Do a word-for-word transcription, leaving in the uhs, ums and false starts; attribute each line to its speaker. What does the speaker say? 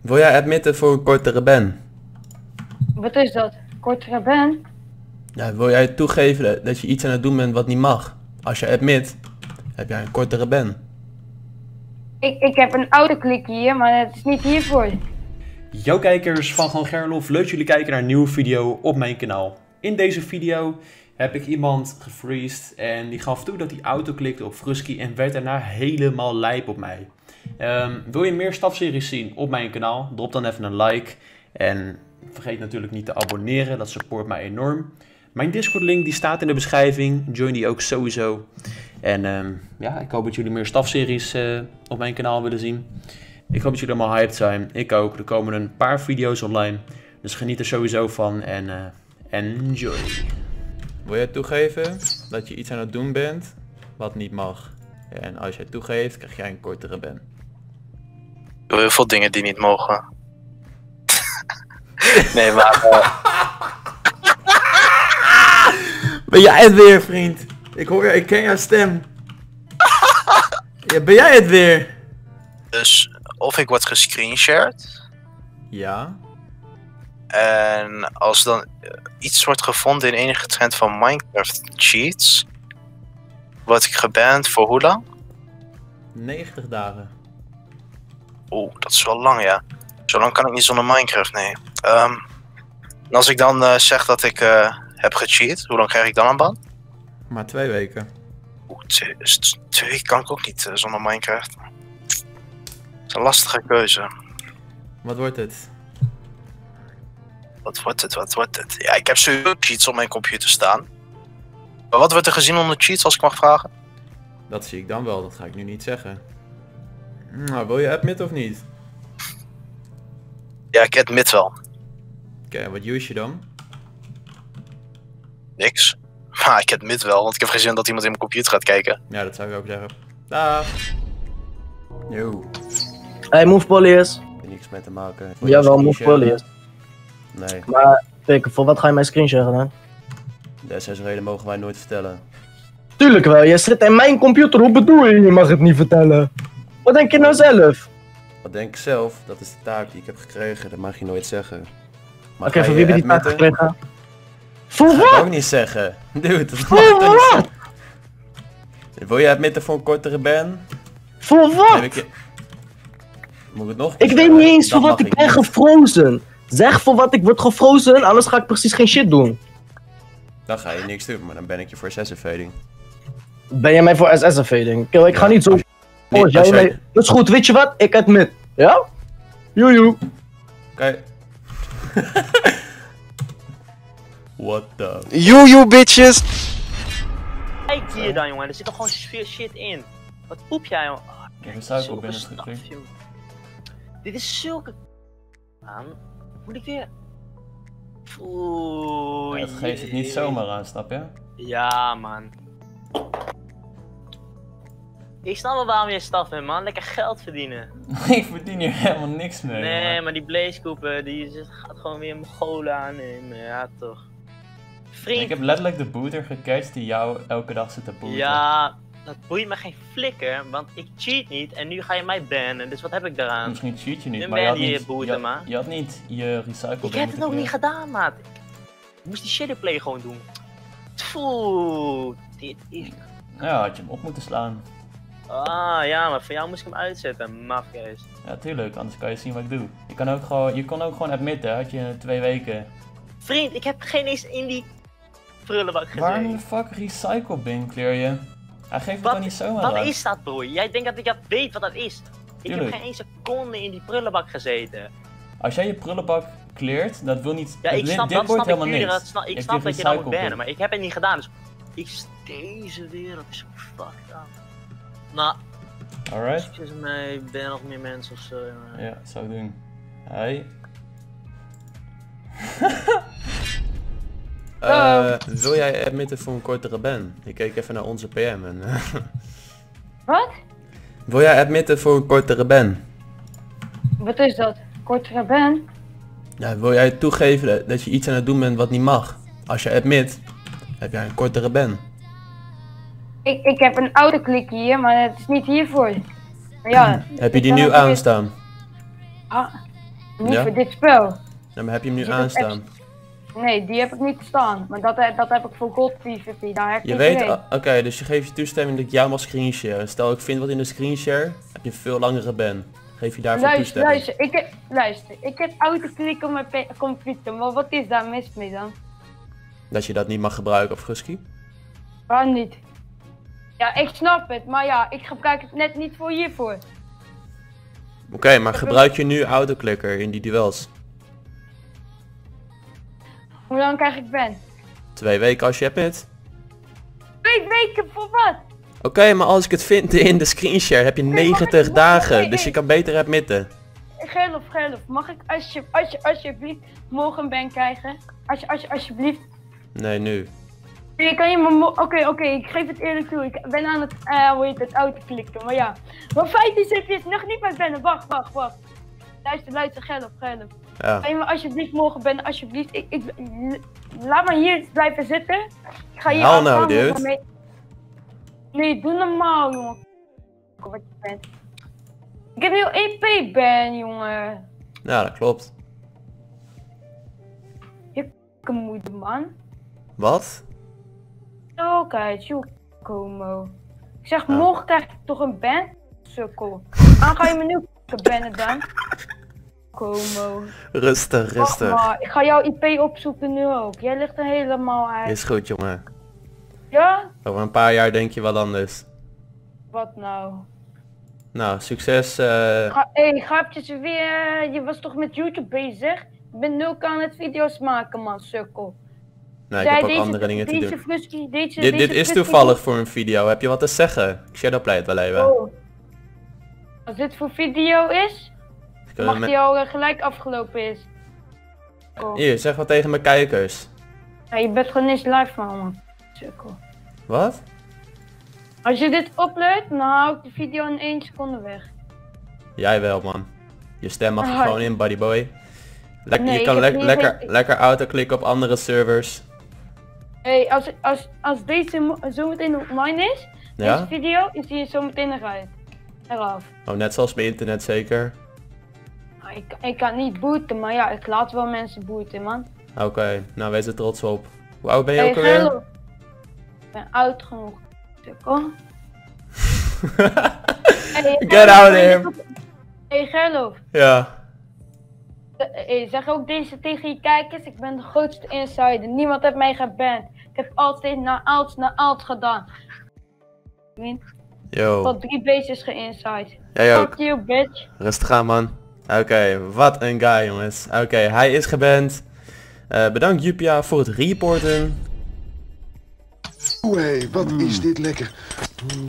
Speaker 1: Wil jij admitten voor een kortere ban?
Speaker 2: Wat is dat? Kortere ban?
Speaker 1: Ja, wil jij toegeven dat je iets aan het doen bent wat niet mag? Als je admit, heb jij een kortere ban.
Speaker 2: Ik, ik heb een autoklik hier, maar het is niet hiervoor.
Speaker 3: Yo kijkers van Gewoon Gerlof, leuk dat jullie kijken naar een nieuwe video op mijn kanaal. In deze video heb ik iemand gefreezed en die gaf toe dat hij autoklikte op Frusky en werd daarna helemaal lijp op mij. Um, wil je meer stafseries zien op mijn kanaal? Drop dan even een like en vergeet natuurlijk niet te abonneren, dat support mij enorm. Mijn Discord link die staat in de beschrijving, join die ook sowieso. En um, ja, ik hoop dat jullie meer stafseries uh, op mijn kanaal willen zien. Ik hoop dat jullie allemaal hyped zijn, ik ook. Er komen een paar video's online, dus geniet er sowieso van en uh, enjoy.
Speaker 1: Wil jij toegeven dat je iets aan het doen bent wat niet mag? En als jij toegeeft, krijg jij een kortere ban.
Speaker 4: Ik doe heel veel dingen die niet mogen. Nee, maar... Uh...
Speaker 1: Ben jij het weer, vriend? Ik hoor, ik ken jouw stem. Ja, ben jij het weer?
Speaker 4: Dus, of ik word gescreenshared.
Speaker 1: Ja.
Speaker 4: En als dan uh, iets wordt gevonden in enige trend van Minecraft cheats, word ik geband voor hoe lang?
Speaker 1: negentig dagen.
Speaker 4: Oeh, dat is wel lang, ja. Zo lang kan ik niet zonder Minecraft, nee. Um, en als ik dan uh, zeg dat ik uh, heb gecheat, hoe lang krijg ik dan een ban?
Speaker 1: Maar twee weken.
Speaker 4: Oeh, twee, twee weken kan ik ook niet uh, zonder Minecraft. Dat is een lastige keuze.
Speaker 1: Wat wordt het?
Speaker 4: Wat wordt het, wat wordt het? Ja, ik heb sowieso cheats op mijn computer staan. Maar wat wordt er gezien onder cheats, als ik mag vragen?
Speaker 1: Dat zie ik dan wel, dat ga ik nu niet zeggen. Nou, wil je admit of niet?
Speaker 4: Ja, ik admit wel.
Speaker 1: Oké, okay, wat use je dan?
Speaker 4: Niks. Maar ik admit wel, want ik heb geen zin dat iemand in mijn computer gaat kijken.
Speaker 1: Ja, dat zou ik ook zeggen. Dag. Yo.
Speaker 5: Hey, move police.
Speaker 1: Ik heb niks mee te maken.
Speaker 5: Jawel, move police.
Speaker 1: Nee.
Speaker 5: Maar, kijk, voor wat ga je mijn screensharen dan?
Speaker 1: De zes reden mogen wij nooit vertellen.
Speaker 5: Tuurlijk wel, je zit in mijn computer, hoe bedoel je? Je mag het niet vertellen. Wat denk je nou zelf?
Speaker 1: Wat denk ik zelf? Dat is de taak die ik heb gekregen, dat mag je nooit zeggen.
Speaker 5: Oké, okay, voor wie heb je die taak gekregen? Voor wat?
Speaker 1: Dat ga ik ook niet zeggen. Dude, dat mag
Speaker 5: voor wat?
Speaker 1: Niet zeggen. Wil je admitten voor een kortere ban?
Speaker 5: Voor wat?
Speaker 1: Ik... Moet ik het nog?
Speaker 5: Ik weet niet eens voor wat ik ben gefrozen. Zeg voor wat ik word gefrozen, anders ga ik precies geen shit doen.
Speaker 1: Dan ga je niks doen, maar dan ben ik je voor S S-evading.
Speaker 5: Ben je mij voor S S-evading? Ik ja, ga niet zo...
Speaker 1: Nee,
Speaker 5: oh, jij jij... mij... Dat is goed, weet je wat? Ik admit. Ja? Joejoe.
Speaker 1: Oké. Okay. What the...
Speaker 4: Joejoe, bitches!
Speaker 6: Kijk hier dan, jongen. Er zit toch gewoon shit in. Wat poep jij, jongen? Oh,
Speaker 1: ik heb een suiker op binnen geklikt.
Speaker 6: Dit is zulke... Man, moet ik weer... Oeh,
Speaker 1: ja, dat geeft het niet zomaar aan, snap je?
Speaker 6: Ja, man. Ik snap wel waarom je staf bent, man. Lekker geld verdienen.
Speaker 1: Ik verdien hier helemaal niks mee.
Speaker 6: Nee,
Speaker 1: man.
Speaker 6: maar die Blazekoepen, die gaat gewoon weer Mongolen aannemen. Ja, toch. Vriend.
Speaker 1: Ik heb letterlijk de booter gecatcht die jou elke dag zit te booten.
Speaker 6: Ja, dat boeit me geen flikker, want ik cheat niet en nu ga je mij bannen, dus wat heb ik daaraan?
Speaker 1: Misschien cheat je niet,
Speaker 6: nu
Speaker 1: maar je had,
Speaker 6: je
Speaker 1: niet,
Speaker 6: booten,
Speaker 1: je,
Speaker 6: man.
Speaker 1: je had niet je recycle.
Speaker 6: Ik heb het ook niet gedaan, maat. Ik moest die shadowplay gewoon doen. Oeh, dit is...
Speaker 1: Ja, had je hem op moeten slaan.
Speaker 6: Ah, ja, maar voor jou moest ik hem uitzetten, mafkees.
Speaker 1: Ja, tuurlijk, anders kan je zien wat ik doe. Je kan ook gewoon, je kon ook gewoon admitten, had je twee weken.
Speaker 6: Vriend, ik heb geen eens in die prullenbak gezeten.
Speaker 1: Waarom de fuck recycle bin clear je? Hij geeft het dan niet zomaar
Speaker 6: Wat
Speaker 1: aan.
Speaker 6: is dat, broer? Jij denkt dat ik dat weet wat dat is.
Speaker 1: Tuurlijk.
Speaker 6: Ik heb geen één seconde in die prullenbak gezeten.
Speaker 1: Als jij je prullenbak cleart, dat wil niet...
Speaker 6: Ja, ik
Speaker 1: dit,
Speaker 6: snap,
Speaker 1: dit
Speaker 6: dat
Speaker 1: wordt
Speaker 6: snap ik
Speaker 1: helemaal
Speaker 6: nu,
Speaker 1: niks.
Speaker 6: dat snap, ik
Speaker 1: je
Speaker 6: snap dat je dat moet bannen,
Speaker 1: bin.
Speaker 6: maar ik heb het niet gedaan, dus... Ik, deze wereld is zo fucked up. Nou...
Speaker 1: Alright.
Speaker 6: Succes mee, ik ben nog meer mensen of zo.
Speaker 1: Ja, ja zou ik doen. Hey. uh, wil jij admitten voor een kortere ban? Ik keek even naar onze P M en...
Speaker 2: Wat?
Speaker 1: Wil jij admitten voor een kortere ban?
Speaker 2: Wat is dat? Kortere ban?
Speaker 1: Ja, wil jij toegeven dat je iets aan het doen bent wat niet mag? Als je admit, heb jij een kortere ban.
Speaker 2: Ik, ik heb een autoklik hier, maar het is niet hiervoor. Ja,
Speaker 1: heb je die nu aanstaan?
Speaker 2: Ah, Niet
Speaker 1: Ja?
Speaker 2: voor dit spel.
Speaker 1: Ja, maar heb je hem nu
Speaker 2: Zit het
Speaker 1: aanstaan?
Speaker 2: Nee, die heb ik niet staan. Maar dat, eh, dat heb ik voor God PvP. Daar heb
Speaker 1: Je
Speaker 2: ik
Speaker 1: weet,
Speaker 2: iedereen.
Speaker 1: ah, oké, dus je geeft je toestemming dat ik jou mag screenshare. Stel ik vind wat in de screenshare, heb je een veel langere ban. Geef je daarvoor
Speaker 2: Luister,
Speaker 1: toestemming.
Speaker 2: luister, ik heb, luister, ik heb autoklik op mijn pe- computer, maar wat is daar mis mee dan?
Speaker 1: Dat je dat niet mag gebruiken op Husky?
Speaker 2: Waarom niet? Ja, ik snap het, maar ja, ik gebruik het net niet voor hiervoor.
Speaker 1: Oké, maar gebruik je nu autoclicker in die duels?
Speaker 2: Hoe lang krijg ik ban?
Speaker 1: Twee weken als je hebt het.
Speaker 2: Twee weken voor wat?
Speaker 1: Oké, maar als ik het vind in de screenshare heb je
Speaker 2: Nee, mag ik-
Speaker 1: negentig
Speaker 2: mag-
Speaker 1: dagen,
Speaker 2: nee,
Speaker 1: dus
Speaker 2: nee.
Speaker 1: je kan beter admitten.
Speaker 2: Gerlof, Gerlof, mag ik alsje, alsje, alsjeblieft morgen een ban krijgen? Alsje, alsje, alsjeblieft.
Speaker 1: Nee, nu.
Speaker 2: Je kan je maar mo- Oké, oké, ik geef het eerlijk toe. Ik ben aan het, eh, hoe heet het, autoklikken, maar ja. Maar feit is, heb je het nog niet met bannen. Wacht, wacht, wacht. Luister, luister, Gerlof, Gerlof.
Speaker 1: Ja.
Speaker 2: Kan je me alsjeblieft morgen bannen, alsjeblieft. Ik, ik, laat me hier blijven zitten. Ik ga hier
Speaker 1: Hell no,
Speaker 2: afgaan,
Speaker 1: dude.
Speaker 2: maar mee- Nee, doe normaal, jongen. Wat je bent. Ik heb heel E P-ban, jongen.
Speaker 1: Ja, dat klopt.
Speaker 2: Je moeder, man.
Speaker 1: Wat?
Speaker 2: Zo, kijk, joh, Como. Ik zeg,
Speaker 1: Ja.
Speaker 2: morgen krijg ik toch een ban? Sukkel. Aan ga je me nu bannen dan? Como.
Speaker 1: Rustig,
Speaker 2: Wacht
Speaker 1: rustig.
Speaker 2: maar, ik ga jouw I P opzoeken nu ook. Jij ligt er helemaal uit.
Speaker 1: Is goed, jongen.
Speaker 2: Ja?
Speaker 1: Over een paar jaar denk je wel anders.
Speaker 2: Wat nou?
Speaker 1: Nou, succes. eh
Speaker 2: Ga, hé, hey, grapjes weer. Je was toch met YouTube bezig? Ik ben nul aan het video's maken, man, sukkel.
Speaker 1: Nee, ik
Speaker 2: Zij
Speaker 1: heb ook
Speaker 2: deze-
Speaker 1: andere dingen te
Speaker 2: deze
Speaker 1: doen.
Speaker 2: Frusky, deze,
Speaker 1: Dit,
Speaker 2: deze
Speaker 1: dit is
Speaker 2: Frusky-
Speaker 1: toevallig voor een video. Heb je wat te zeggen? Ik shadowplay het wel even.
Speaker 2: Oh. Als dit voor video is,
Speaker 1: Kunnen
Speaker 2: mag
Speaker 1: we
Speaker 2: die al eh, gelijk afgelopen is. Oh.
Speaker 1: Hier, zeg wat tegen mijn kijkers.
Speaker 2: Ja, je bent gewoon eens live van, man. Sukkel.
Speaker 1: Wat?
Speaker 2: Als je dit uploadt, dan hou ik de video in één seconde weg.
Speaker 1: Jij wel, man. Je stem mag er
Speaker 2: Ah,
Speaker 1: gewoon in, buddyboy. Lek
Speaker 2: Nee,
Speaker 1: je
Speaker 2: ik
Speaker 1: kan
Speaker 2: heb
Speaker 1: lek-
Speaker 2: niet
Speaker 1: lekker,
Speaker 2: geen-
Speaker 1: lekker autoklikken op andere servers.
Speaker 2: Hé, hey, als, als, als deze mo- zometeen online is,
Speaker 1: Ja?
Speaker 2: deze video, is die zometeen eruit. Eraf.
Speaker 1: Oh, net zoals bij internet zeker.
Speaker 2: Nou, ik, ik kan niet booten, maar ja, ik laat wel mensen booten, man.
Speaker 1: Oké, nou wees er trots op. Hoe oud ben je
Speaker 2: Hey,
Speaker 1: ook alweer?
Speaker 2: Gerlof. Ik ben oud genoeg. Sukkel. Hey,
Speaker 1: Get out of here.
Speaker 2: Hé, hey, Gerlof.
Speaker 1: Ja.
Speaker 2: Hey, zeg ook deze tegen je kijkers, ik ben de grootste insider. Niemand heeft mij geband. Ik heb altijd naar alt naar alt gedaan. Ik ben
Speaker 1: Yo.
Speaker 2: tot drie bases geïnside.
Speaker 1: Jij ook.
Speaker 2: Fuck you, bitch.
Speaker 1: Rustig aan, man. Oké, wat een guy, jongens. Oké, hij is geband. Eh, bedankt Jupia voor het reporten.
Speaker 7: Oeh, hé, wat is dit lekker.